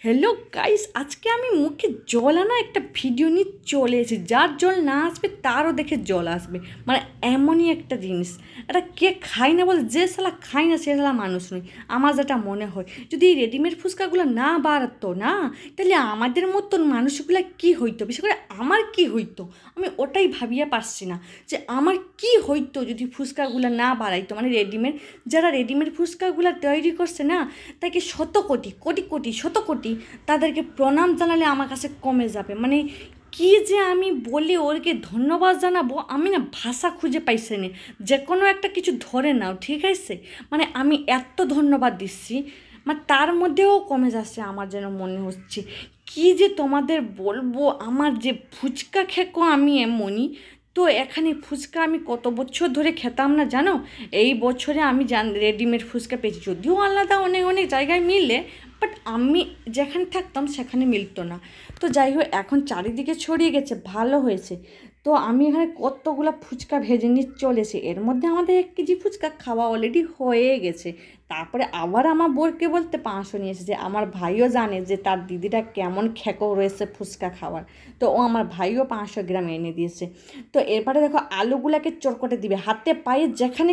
Hello guys, আজকে আমি মুখে জল আনা একটা ভিডিও নিয়ে চলে এসেছি। যার জল না আসবে তারও দেখে জল আসবে, মানে এমনই একটা জিনিস। এটা কে খায় না বলে, যে শালা খায় না সে শালা মানুষ নয়। আমার যেটা মনে হয়, যদি এই রেডিমেড ফুচকাগুলো না বাড়তো না, তাহলে আমাদের মতন মানুষগুলো কি হইতো, বিশেষ করে আমার কি হইতো, আমি ওটাই ভাবিয়ে পারছি না যে আমার কি হইতো যদি ফুচকাগুলো না বাড়াইতো। মানে যারা রেডিমেড ফুচকাগুলো তৈরি করছে না, তাকে শত কোটি কোটি কোটি শত কোটি তাদেরকে প্রণাম জানালে আমার কাছে কমে যাবে। মানে কি যে আমি বলে ওরকে ধন্যবাদ জানাবো, আমি না ভাষা খুঁজে পাইছি না। যে কোনো একটা কিছু ধরে নাও, ঠিক আছে, মানে আমি এত ধন্যবাদ দিচ্ছি, মানে তার মধ্যেও কমে যাচ্ছে। আমার যেন মনে হচ্ছে কি যে তোমাদের বলবো, আমার যে ফুচকা খেকো আমি এমনই। তো এখানে ফুচকা আমি কত বছর ধরে খেতাম না জানো। এই বছরে আমি রেডিমেড ফুচকা পেয়েছি, যদিও আলাদা অনেক অনেক জায়গায় মিলে, বাট আমি যেখানে থাকতাম সেখানে মিলতো না। তো যাই হোক, এখন চারিদিকে ছড়িয়ে গেছে, ভালো হয়েছে। তো আমি এখানে কতগুলো ফুচকা ভেজে নিয়ে চলেছি, এর মধ্যে আমাদের 1 কেজি ফুচকা খাওয়া অলরেডি হয়ে গেছে। তারপরে আবার আমার বোরকে বলতে 500 নিয়ে এসেছে। আমার ভাইও জানে যে তার দিদিটা কেমন খেকো রয়েছে ফুচকা খাওয়ার, তো ও আমার ভাইও 500 গ্রাম এনে দিয়েছে। তো এরপরে দেখো, আলুগুলাকে চটকটে দিবে হাতে পায়ে, যেখানে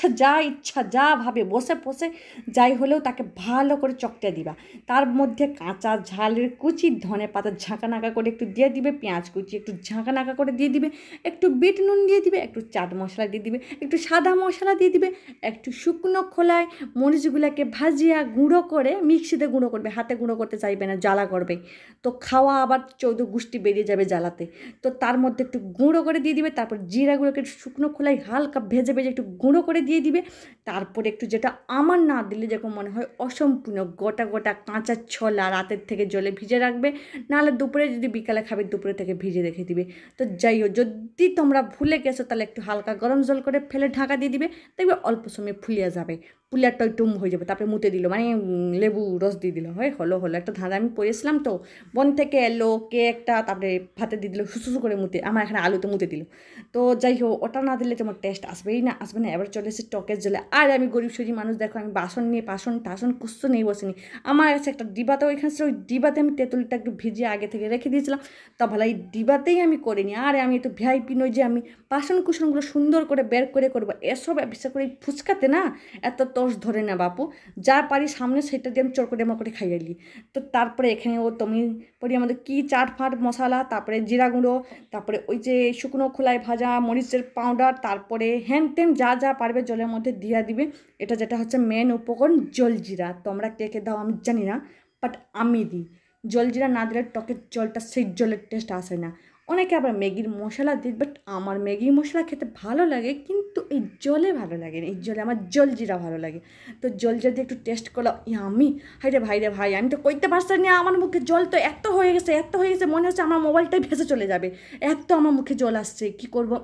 ইচ্ছা যা ভাবে বসে বসে যাই হলেও তাকে ভালো করে চকটে দিবা। তার মধ্যে কাঁচা ঝালের কুচি, ধনে পাতা ঝাঁকা নাকা করে একটু দিয়ে দিবে, পেঁয়াজ কুচি একটু ঝাঁকা নাকা করে দিয়ে দিবে, একটু বিট নুন দিয়ে দিবে, একটু চাট মশলা দিয়ে দিবে, একটু সাদা মশলা দিয়ে দিবে, একটু শুকনো খোলায় মরিচগুলোকে ভাজিয়া গুঁড়ো করে মিক্সিতে গুঁড়ো করবে, হাতে গুঁড়ো করতে চাইবে না, জ্বালা করবে। তো খাওয়া আবার 14 গুষ্টি বেরিয়ে যাবে জ্বালাতে। তো তার মধ্যে একটু গুঁড়ো করে দিয়ে দিবে, তারপর জিরাগুলোকে শুকনো খোলায় হালকা ভেজে ভেজে একটু গুঁড়ো করে দিয়ে দিবে। তারপরে একটু, যেটা আমার না দিলে যেরকম মনে হয় অসম্পূর্ণ, গোটা গোটা কাঁচা ছোলা রাতের থেকে জলে ভিজে রাখবে, নাহলে দুপুরে যদি বিকালে খাবে দুপুরে থেকে ভিজে রেখে দিবে। তো যাই হোক, যদি তোমরা ভুলে গেছো তাহলে একটু হালকা গরম জল করে ফেলে ঢাকা দিয়ে দিবে, দেখবে অল্প সময় ফুলিয়ে যাবে, পুলিয়ারটা একটু হয়ে যাবে। তারপরে মুতে দিল, মানে লেবু রস দিয়ে দিল, হলো একটা ধাঁধা আমি পড়েছিলাম তো, বন থেকে এলো কে একটা, তারপরে ভাতে দিয়ে দিল সুসু করে মুতে, আমার এখানে আলুতে মুতে দিল। তো যাই হোক, ওটা না দিলে তোমার টেস্ট আসবেই না, আসবে না। এবার চলে এসে টকের জলে, আর আমি গরিব সরি মানুষ, দেখো আমি বাসন নিয়ে টাসন কুচ্ছ নিয়ে বসিনি। আমার কাছে একটা ডিবাতে ওইখানে ছিল, ওই ডিবাতে আমি তেঁতুলটা একটু ভিজিয়ে আগে থেকে রেখে দিয়েছিলাম। তা ভালো এই ডিবাতেই আমি করিনি। আরে আমি একটু ভিআইপি নই যে আমি বাসন কুসনগুলো সুন্দর করে বের করে করবো, এসব বিশেষ করে এই ফুচকাতে না এত তোষ ধরে না বাপু। যা পারি সামনে সেটা দিয়ে আমি চরকটে মকটে খাইয়ালি। তো তারপরে এখানে তুমি পরি আমাদের কি চাট ফাট মশলা, তারপরে জিরা গুঁড়ো, তারপরে ওই যে শুকনো খোলায় ভাজা মরিচের পাউডার, তারপরে হ্যান ত্যান যা যা পারবে জলের মধ্যে দিয়া দিবে। এটা যেটা হচ্ছে মেন উপকরণ, জলজিরা। তোমরা কে কে দাও আমি জানি না, বাট আমি দিই। জলজিরা না দিলে টকের জলটা সেই জলের টেস্ট আসে না। অনেকে আবার ম্যাগির মশলা দিই, বাট আমার ম্যাগি মশলা খেতে ভালো লাগে, কিন্তু এই জলে ভালো লাগে না। এই জলে আমার জলজিরা ভালো লাগে। তো জলজিরা দিয়ে একটু টেস্ট করলাম, আমি ভাই রে ভাই, আমি তো কইতে পারছি না, আমার মুখে জল তো এত হয়ে গেছে, মনে হচ্ছে আমার মোবাইলটাই ভেসে চলে যাবে, এত আমার মুখে জল আসছে, কি করবো।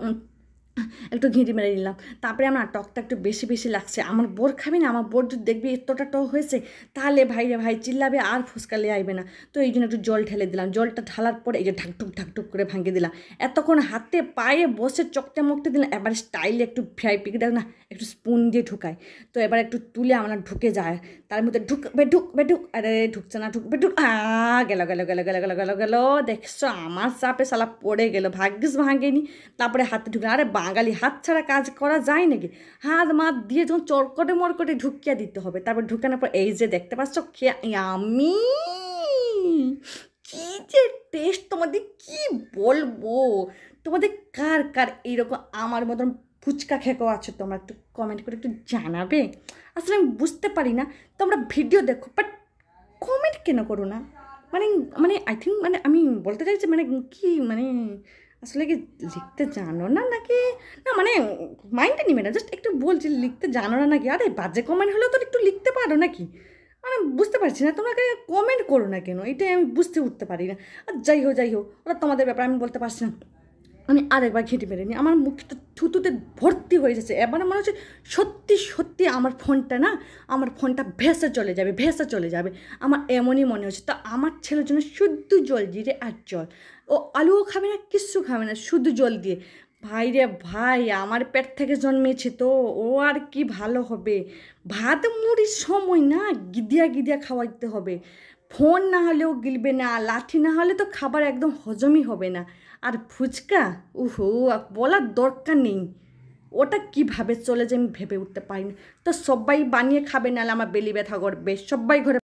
একটু ঘিঁটি মেরে নিলাম। তারপরে আমার টকটা একটু বেশি বেশি লাগছে। আমার বোর খাবে না, আমার বোর যদি দেখবি এতটা টক হয়েছে, তাহলে ভাই রে ভাই চিল্লাবে আর ফুসকালে আইবে না। তো এই জন্য একটু জল ঢেলে দিলাম। জলটা ঢালার পরে এই যে ঢাকটুক করে ভাঙিয়ে দিলাম। এতক্ষণ হাতে পায়ে বসে চকটে মকটে দিলাম। এবার স্টাইলে একটু ভিআইপি দেখ না, একটু স্পুন দিয়ে ঢুকায়। তো এবার একটু তুলে আমার ঢুকে যায়, তার মধ্যে ঢুক, আরে ঢুকছে না, ঢুক গেল। দেখছো আমার চাপে শালা পড়ে গেল, ভাগ্যিস ভাঙেনি। তারপরে হাতে ঢুকলো। আরে বাঙালি হাত ছাড়া কাজ করা যায় নাকি? হাত মাত দিয়ে যখন চরকটে মরকটে ঢুকিয়ে দিতে হবে। তারপর ঢুকানোর পর এই যে দেখতে পাচ্ছ, আমি কি যে টেস্ট, তোমাদের কি বলবো। তোমাদের কার কার এইরকম আমার মতন ফুচকা খেকো আছো, তোমরা একটু কমেন্ট করে একটু জানাবে। আসলে আমি বুঝতে পারি না, তোমরা ভিডিও দেখো বাট কমেন্ট কেন করো না? মানে মানে আই থিঙ্ক, মানে আমি বলতে চাইছি, মানে কি, মানে আসলে কি লিখতে জানো না নাকি? না মানে মাইন্ডে নিবে না, জাস্ট একটু বলছি লিখতে জানো না নাকি? আরে বাজে কমেন্ট হলেও তো একটু লিখতে পারো নাকি? মানে বুঝতে পারছি না তোমরা কমেন্ট করো না কেন, এটাই আমি বুঝতে উঠতে পারি না। আর যাই হোক ওটা তোমাদের ব্যাপার, আমি বলতে পারছি না। আমি আরেকবার ঘেঁটে মেরেনি, আমার মুখটা থুতুতে ভর্তি হয়ে যাচ্ছে। এবার মনে হচ্ছে সত্যি সত্যি আমার ফোনটা ভেসে চলে যাবে। আমার এমনই মনে হচ্ছে। তো আমার ছেলের জন্য শুদ্ধ জল জিরে আর জল, ও আলুও খাবে না, কিচ্ছু খাবে না, শুধু জল দিয়ে ভাই রে ভাই, আমার পেট থেকে জন্মেছে তো, ও আর কি ভালো হবে। ভাত মুড়ির সময় না, গিদিয়া গিদিয়া খাওয়াইতে হবে। ফোন না হলেও গিলবে না, লাঠি না হলে তো খাবার একদম হজমই হবে না। আর ফুচকা, উহু, বলার দরকার নেই। ওটা কিভাবে চলে যে আমি ভেবে উঠতে পারি না। তো সবাই বানিয়ে খাবে, নাহলে আমার বেলি ব্যথা করবে, সবাই ঘরে